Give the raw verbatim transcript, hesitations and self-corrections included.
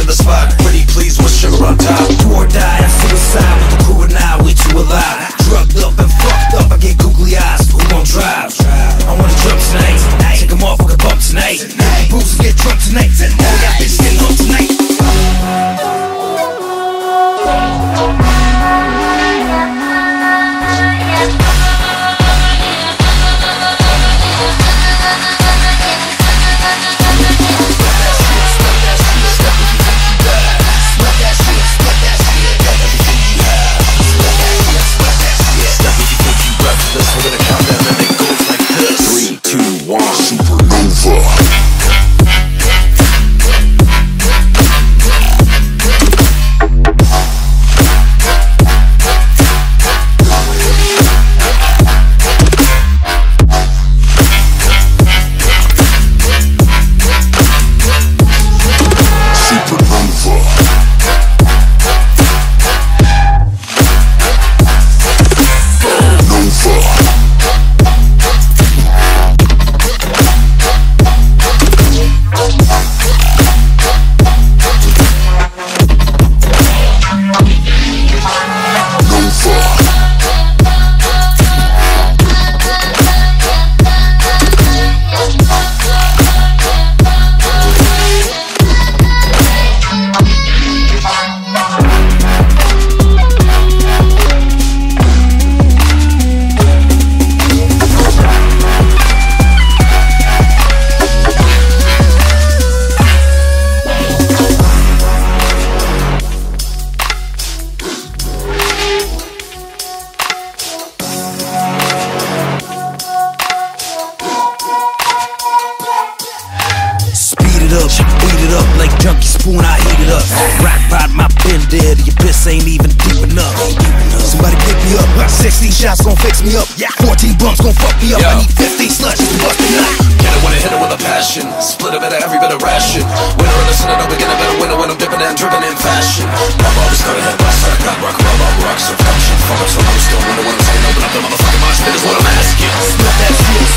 the spot. Pretty please with sugar on top. Do or die and suicide with the crew and I, we too alive. Drugged up and fucked up, I get googly eyes. Who gon' drive? I wanna jump tonight. Take them off, we can bump tonight. Bruises get drunk tonight. All y'all bitches getting home tonight. We're gonna count down and it goes like this. Three, two, one. Supernova. Beat it up like junkie spoon, I heat it up. Rock bottom, I been dead, your piss ain't even deep enough. Somebody pick me up, sixteen shots gon' fix me up. Fourteen bumps gon' fuck me up. I need fifteen sluts to bust me up. Get it when I hit it with a passion. Split a bit of every bit of ration. Winner in the center, no beginner, better winner when I'm dipping and dripping in fashion. I've always got a head blast, I got rock, rock, rock, rock, so fuck shit, fuck up, so I'm still winner when I'm saying open up the motherfucking mosh pit is what I'm asking. Split that shit,